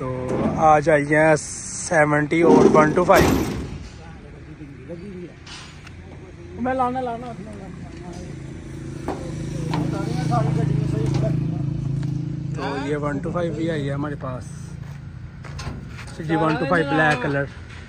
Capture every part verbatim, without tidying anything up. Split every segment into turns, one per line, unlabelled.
तो आज आई हैं सेवेंटी और वन टू फाइव। मैं लाना लाना तो ये वन टू फाइव भी आई है हमारे पास। G one two five black colour.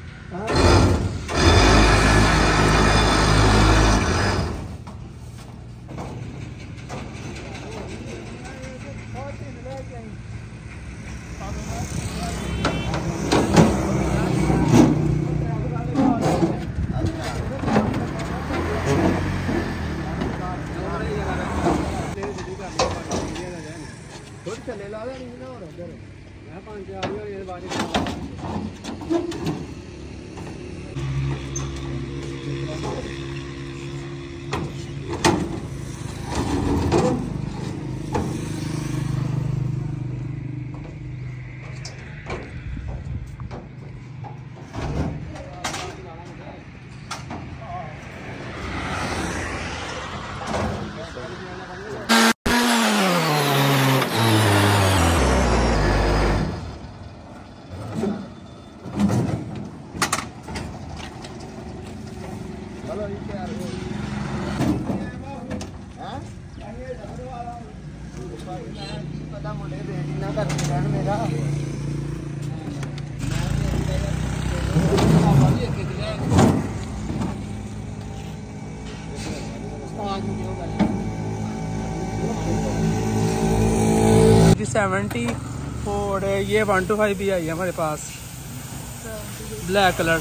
चले ला नहीं ना और उधर मैं पांच आ गया ये बारी पता मुझे रेडी ना कर मेरा
सेवेंटी और ये वन टू फाइव भी आई है हमारे पास ब्लैक कलर।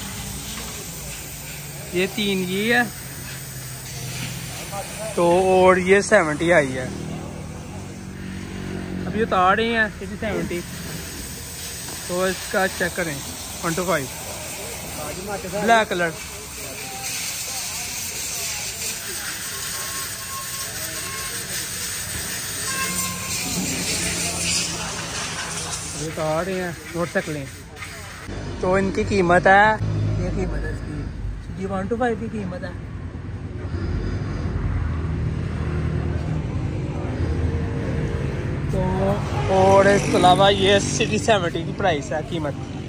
ये तीन ये है तो और ये सेवेंटी आई है। अब ये उतार रहे हैं ये सेवेंटी तो इसका चेक करें one two five black colour. ये उतार रहे हैं मोटरसाइकिलें तो इनकी कीमत है ये कीमत है इसकी जी वन टू फाइव की कीमत है तो और इसके अलावा ये सिटी सेवेंटी की प्राइस है कीमत।